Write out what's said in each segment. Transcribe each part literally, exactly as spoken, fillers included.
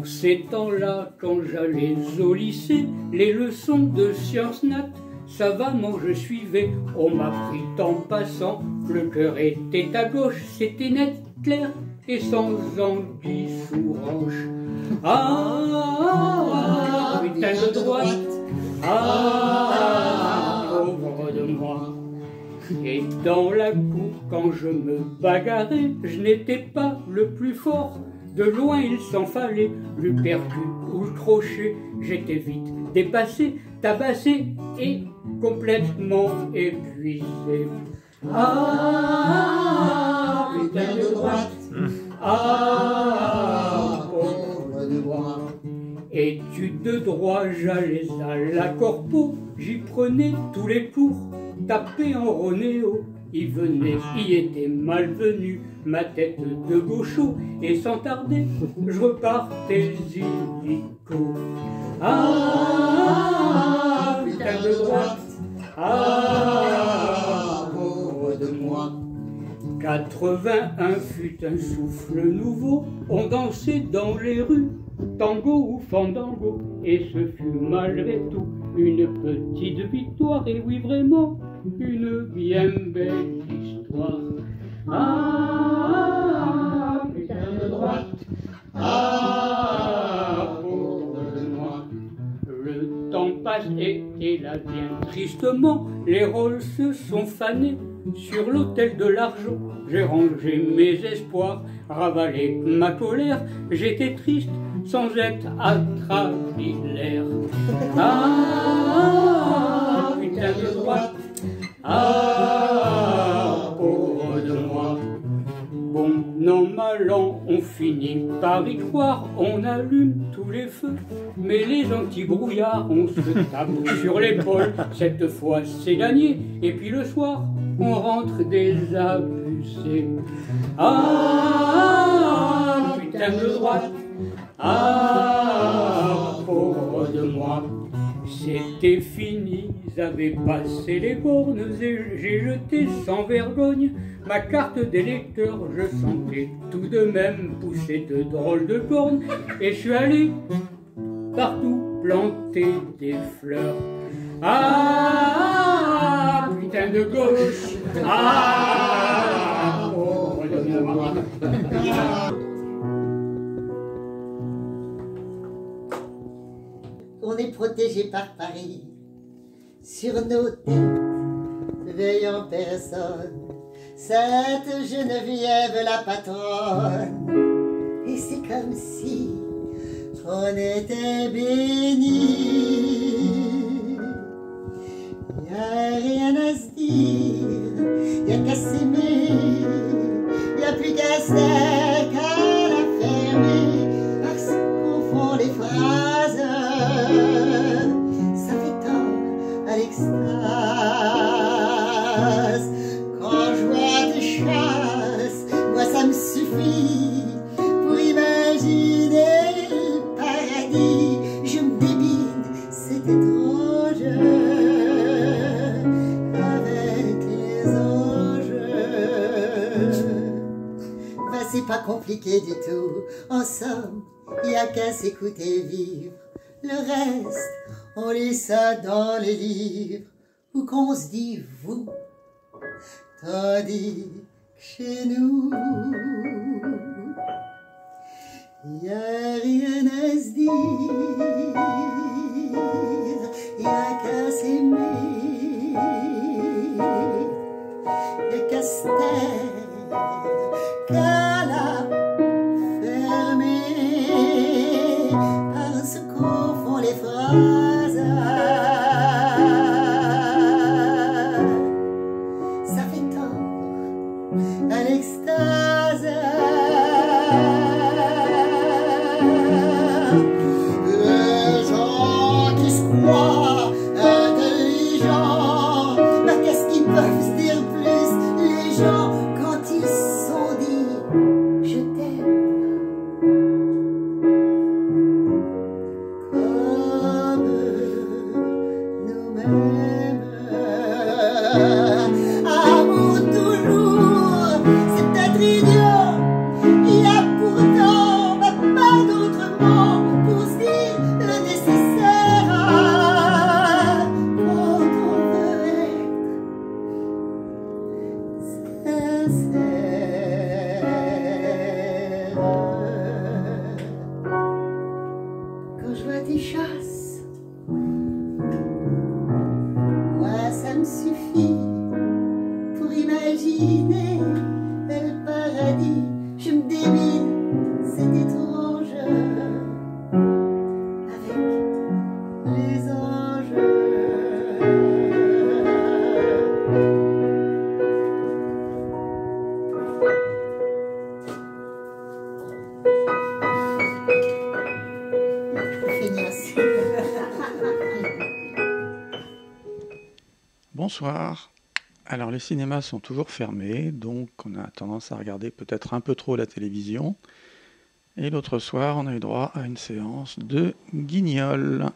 ces temps-là, quand j'allais au lycée, les leçons de sciences nat, savamment je suivais. On m'a pris en passant, le cœur était à gauche, c'était net, clair et sans anguille sous roche. Ah, ah, ah, putain de droite, ah, pauvre de moi. Et dans la cour, quand je me bagarrais, je n'étais pas le plus fort. De loin il s'en fallait, le perdu ou le crochet. J'étais vite dépassé, tabassé et complètement épuisé. Ah, putain de droite, ah, pauvre de moi. Études de droit, j'allais à la corpo, j'y prenais tous les cours, tapé en ronéo. Il venait, y était malvenu, ma tête de gaucho, et sans tarder, je repartais illico. Ah, putain de droite, ah, pauvre de moi. quatre-vingt-un fut un souffle nouveau, on dansait dans les rues, tango ou fandango, et ce fut malgré tout une petite victoire, et oui vraiment, une bien belle histoire. Ah, putain de droite, ah, pauvre de moi. Le temps passe et, et là bien tristement, les rôles se sont fanés. Sur l'autel de l'argent, j'ai rangé mes espoirs, ravalé ma colère, j'étais triste sans être atrabilaire. Ah, putain de droite, ah, pauvre de moi. Bon, non, mal an, on finit par y croire, on allume tous les feux, mais les anti-brouillards, on se tape sur l'épaule. Cette fois, c'est gagné, et puis le soir, on rentre désabusé. Ah, putain de droite, ah, pauvre de moi. C'était fini, j'avais passé les bornes et j'ai jeté sans vergogne ma carte d'électeur. Je sentais tout de même pousser de drôles de cornes et je suis allé partout planter des fleurs. Ah, putain de gauche, ah, pauvre de moi. On est protégé par Paris, sur nos têtes, veillant personne, cette Geneviève la patronne. Et c'est comme si on était bénis. Y'a rien à se dire, y'a qu'à s'aimer, y'a plus qu'à se taire qu'à la fermer, parce qu'on fond les phrases. Ça fait tant à l'extase. Quand je vois tes chasses, moi ça me suffit pour imaginer le paradis. Je me débine, c'est étrange avec les anges. Ben, c'est pas compliqué du tout. En somme, y a qu'à s'écouter vivre. Le reste, on lit ça dans les livres, ou qu'on se dit vous, tandis que chez nous, y a rien à se dire, y a qu'à s'aimer, y a qu'à se taire, qu'à la fermer, parce qu'on font les phrases. Ça fait tant à l'extase. Les gens qui se croient intelligents sincère. Quand je vois tes chasses, moi ça me suffit pour imaginer le paradis. Je me débine, c'est étrange, avec les anges. Bonsoir. Alors les cinémas sont toujours fermés, donc on a tendance à regarder peut-être un peu trop la télévision. Et l'autre soir, on a eu droit à une séance de Guignol.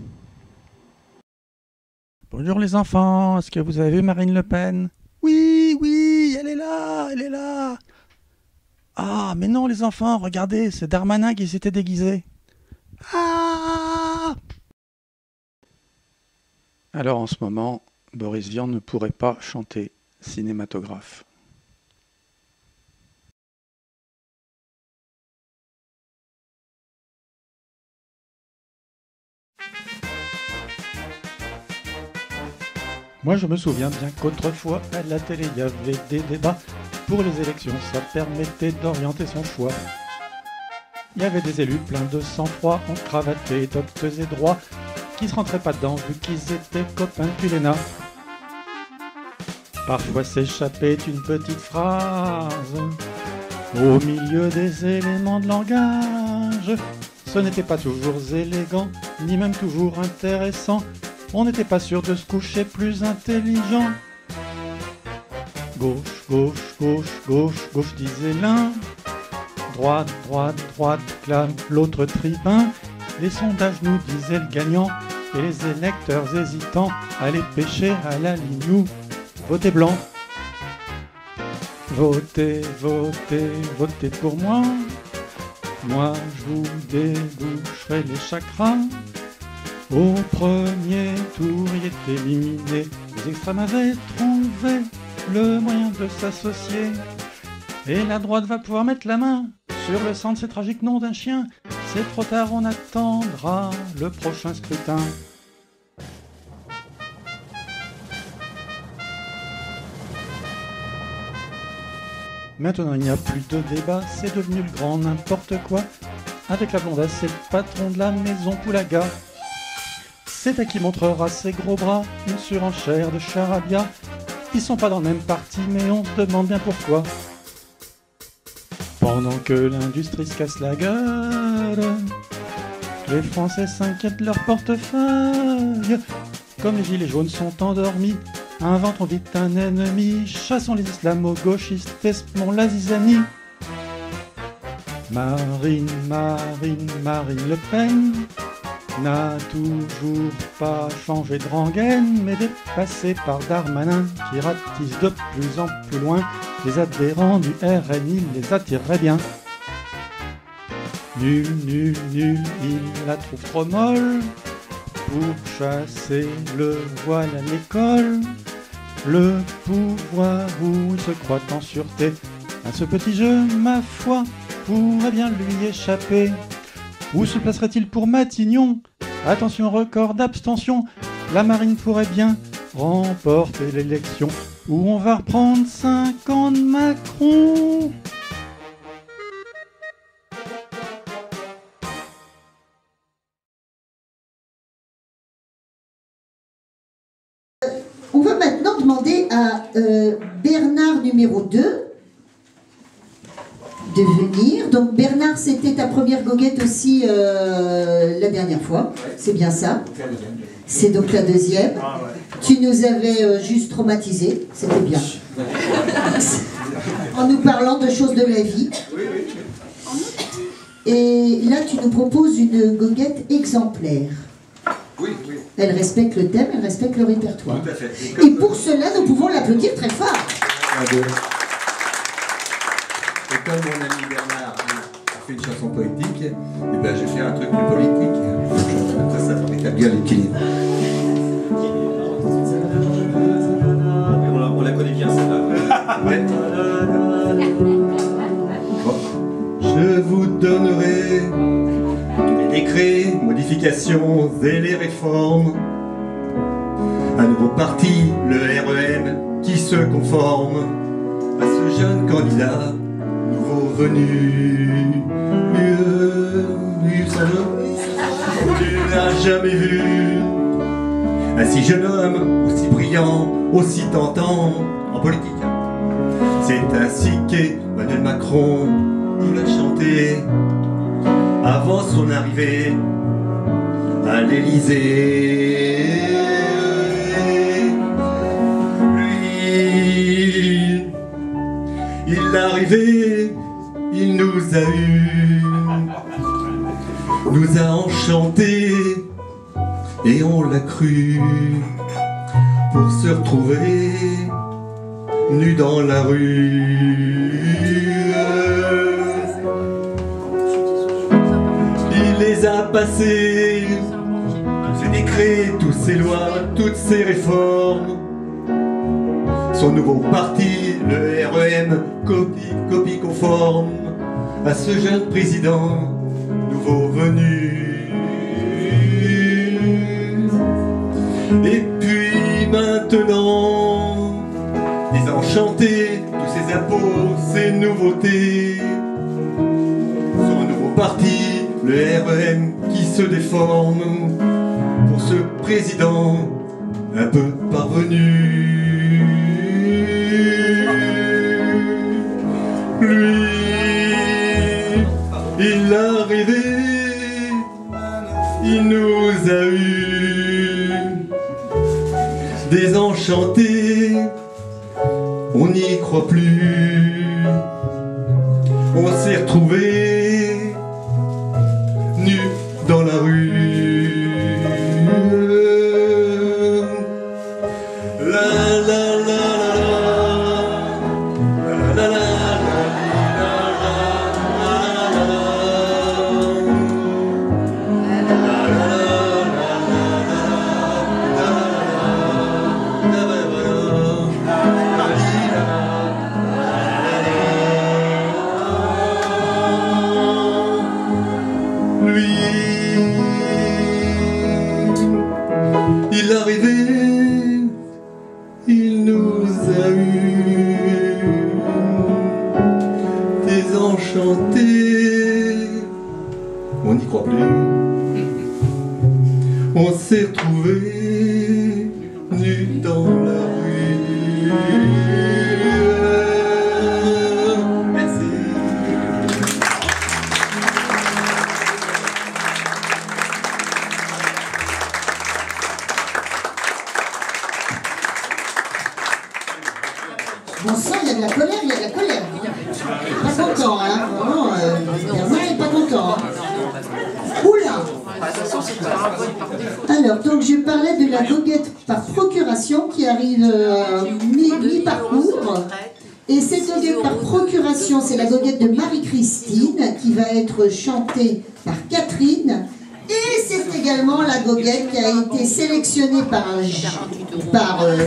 Bonjour les enfants, est-ce que vous avez vu Marine Le Pen? Oui, oui, elle est là, elle est là. Ah, mais non les enfants, regardez, c'est Darmanin qui s'était déguisé. Ah! Alors en ce moment, Boris Vian ne pourrait pas chanter cinématographe. Moi je me souviens bien qu'autrefois à la télé il y avait des débats pour les élections, ça permettait d'orienter son choix. Il y avait des élus pleins de sang-froid, en cravaté, doctes et droits, qui se rentraient pas dedans vu qu'ils étaient copains depuis l'E N A. Parfois s'échappait une petite phrase au milieu des éléments de langage. Ce n'était pas toujours élégant, ni même toujours intéressant. On n'était pas sûr de se coucher plus intelligent. Gauche, gauche, gauche, gauche, gauche, disait l'un. Droite, droite, droite, clame l'autre tribun. Les sondages nous disaient le gagnant, et les électeurs hésitants allaient pêcher à la ligne ou voter blanc. Votez, votez, votez pour moi. Moi je vous déboucherai les chakras. Au premier tour, il est éliminé. Les extrêmes avaient trouvé le moyen de s'associer. Et la droite va pouvoir mettre la main sur le sang de ces tragiques noms d'un chien. C'est trop tard, on attendra le prochain scrutin. Maintenant il n'y a plus de débat, c'est devenu le grand n'importe quoi. Avec la blondasse, c'est le patron de la maison Poulaga. C'est elle qui montrera ses gros bras, une surenchère de charabia. Ils sont pas dans le même parti, mais on se demande bien pourquoi. Pendant que l'industrie se casse la gueule, les Français s'inquiètent de leur portefeuille. Comme les gilets jaunes sont endormis, inventons vite un ennemi. Chassons les islamo-gauchistes, espons la zizanie. Marine, Marine, Marine Le Pen n'a toujours pas changé de rengaine, mais dépassé par Darmanin, qui ratisse de plus en plus loin. Les adhérents du R N, il les attirerait bien. Nul, nul, nul, il la trouve trop molle. Pour chasser le voile à l'école, le pouvoir où il se croit en sûreté. À ce petit jeu, ma foi, pourrait bien lui échapper. Où se placerait-il pour Matignon? Attention, record d'abstention. La Marine pourrait bien remporter l'élection. Où on va reprendre cinq ans de Macron. On va maintenant demander à euh, Bernard numéro deux de venir. Donc Bernard, c'était ta première goguette aussi euh, la dernière fois, c'est bien ça? C'est donc la deuxième. Ah, ouais. Tu nous avais euh, juste traumatisés, c'était bien. En nous parlant de choses de la vie. Et là, tu nous proposes une goguette exemplaire. Oui, oui. Elle respecte le thème, elle respecte le répertoire. Tout à fait. Et, Et pour cela, nous pouvons l'applaudir très fort. Et comme mon ami Bernard a fait une chanson poétique, et ben j'ai fait un truc plus politique. Après ça, pour établir l'équilibre. On la, on la connaît bien celle-là. Ouais. et les réformes. Un nouveau parti, le R E M, qui se conforme à ce jeune candidat nouveau venu. Tu n'as jamais vu un si jeune homme, aussi brillant, aussi tentant en politique. C'est ainsi qu'Emmanuel Macron nous l'a chanté avant son arrivée à l'Élysée. Lui, il est arrivé, il nous a eu, nous a enchantés et on l'a cru, pour se retrouver nus dans la rue. Il les a passés, ses décrets, tous ses lois, toutes ses réformes. Son nouveau parti, le R E M, copie, copie conforme à ce jeune président nouveau venu. Et puis maintenant, désenchanté, tous ces impôts, ces nouveautés. Son nouveau parti, le R E M, qui se déforme pour ce président un peu parvenu. Lui, il est arrivé, il nous a eu, désenchantés, on n'y croit plus, on s'est retrouvés nus dans la rue. La la la la la la la. Il est arrivé, il nous a eu, désenchantés, on n'y croit plus, on s'est retrouvés nus dans la rue. Merci. Bon sang, il y a de la colère, il y a de la colère. Pas content, hein. Vraiment, euh, Bernard est pas content. Hein. Oula. Alors, donc je parlais de la goguette par procuration qui arrive euh, mi-parcours. Et cette goguette par procuration, c'est la goguette de Marie-Christine qui va être chantée par Catherine. Et c'est également la goguette qui a été sélectionnée par un, par, euh,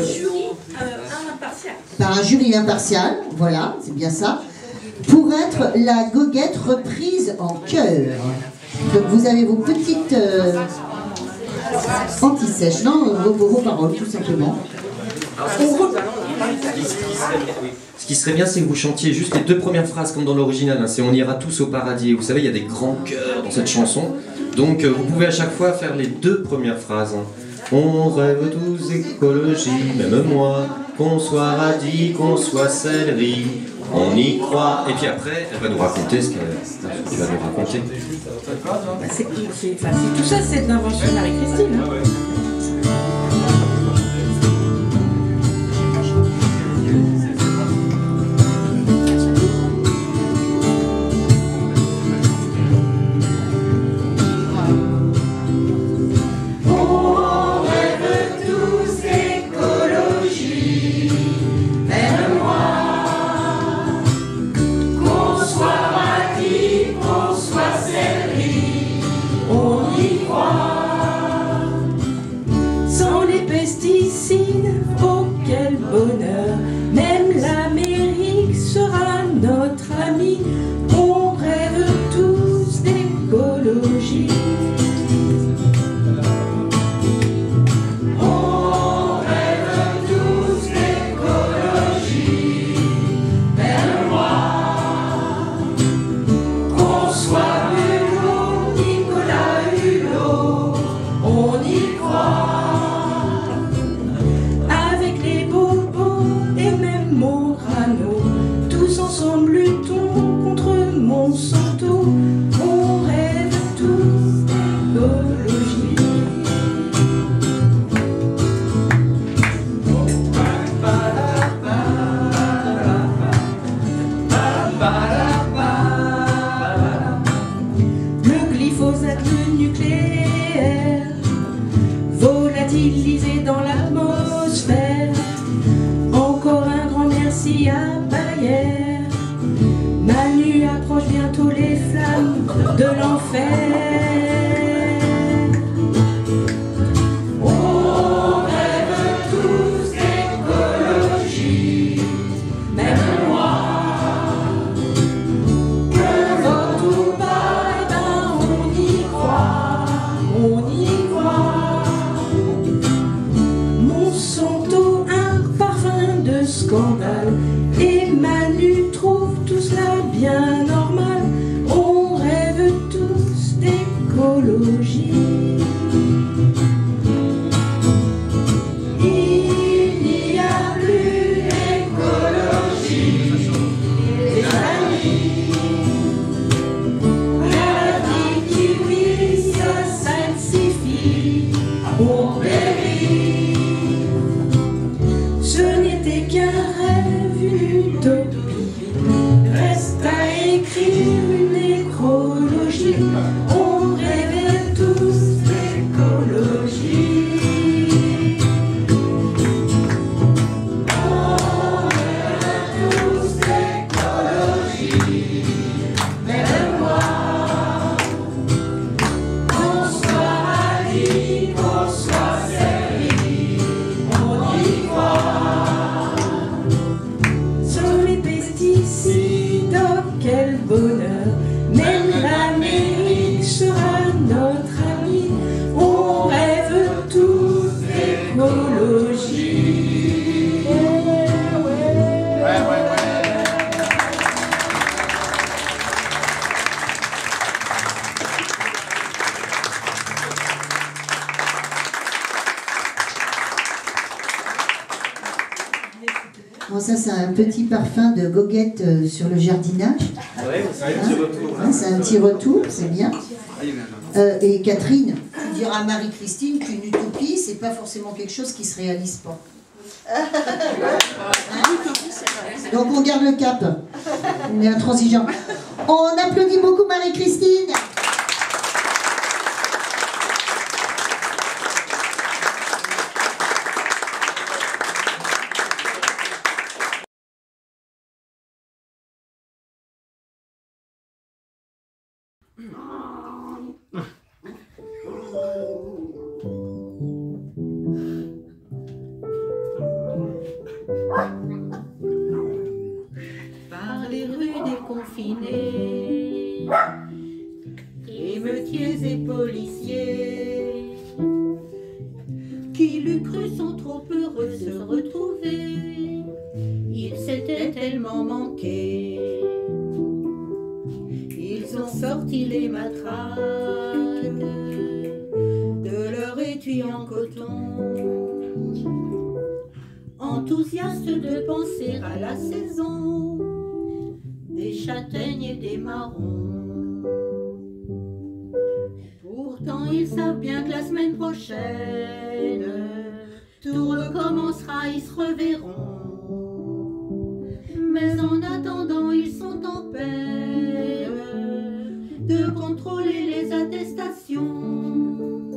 par un jury impartial, voilà, c'est bien ça, pour être la goguette reprise en chœur. Donc vous avez vos petites euh, anti-sèches, non, vos, vos paroles tout simplement. Ce qui serait bien, c'est que vous chantiez juste les deux premières phrases comme dans l'original, hein, c'est « On ira tous au paradis ». Vous savez, il y a des grands chœurs dans cette chanson. Donc euh, vous pouvez à chaque fois faire les deux premières phrases. Hein. On rêve tous écologie, même moi, qu'on soit radis, qu'on soit céleri, on y croit. Et puis après, elle va nous raconter ce que tu vas nous raconter. Bah c'est, c'est, enfin, c'est, tout ça, c'est de l'invention de Marie-Christine. Hein. Oh quel bonheur, même l'Amérique sera notre amie. On rêve tous d'écologie. Morano. Tous ensemble luttons contre Monsanto. On rêve tous d'écologie. Le glyphosate, le nucléaire, volatilisé dans l'atmosphère. Encore un grand merci à Bayer. Manu approche bientôt les flammes de l'enfer. On rêve tous d'écologie, même moi. Que vote ou pas, eh ben on y croit, on y croit. Monsanto, un parfum de scandale. Et Manu trouve tout cela bien normal. On rêve tous d'écologie. Il n'y a plus d'écologie, les amis. La vie qui oui se salsifie, on périt. Ce n'était qu'un rêve, une utopie. Reste à écrire une nécrologie. On rêvait tous d'écologie. On rêvait tous d'écologie. Même moi. Qu'on soit ravi, qu'on soit servi, on y croit. Sur les pesticides, oh, quel bonheur. Même l'Amérique sera notre ami. On rêve tous d'écologie. Bon, ça, c'est un petit parfum de goguette euh, sur le jardinage. Ouais, c'est un petit retour. Hein, c'est un petit retour, c'est bien. Euh, et Catherine, tu diras à Marie-Christine qu'une utopie, c'est pas forcément quelque chose qui se réalise pas. Hein? Donc on garde le cap. On est intransigeant. On applaudit beaucoup Marie-Christine. Par les rues déconfinées, émeutiers et policiers, qui l'eût cru sont trop heureux de se retrouver, ils s'étaient tellement manqués. Ils ont sorti les matraques de leur étui en coton, enthousiastes de penser à la saison des châtaignes et des marrons. Pourtant ils savent bien que la semaine prochaine tout recommencera, ils se reverront. Mais en attendant ils sont en paix de contrôler les attestations.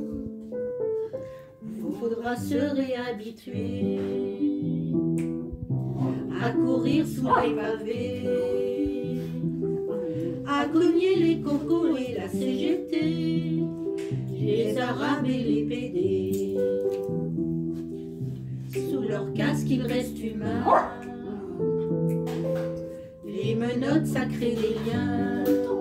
Faudra se réhabituer à courir sous les pavés, à cogner les cocos et la C G T, les arabes et les P D. Sous leur casque ils restent humains, les menottes ça crée des liens,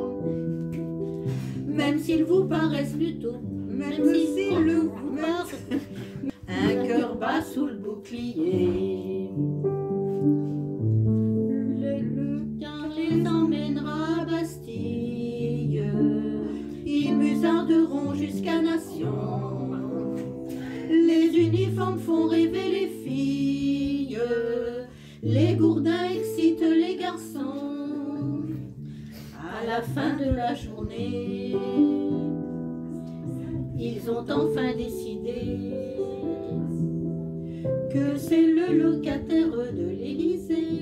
même s'ils vous paraissent plutôt, même s'ils le vous paraissent, un cœur bas sous le bouclier. Car les emmènera à Bastille, ils musarderont jusqu'à Nation. Les uniformes font rêver les filles, les les gourdins excitent les garçons. À la fin de la journée, ils ont enfin décidé que c'est le locataire de l'Élysée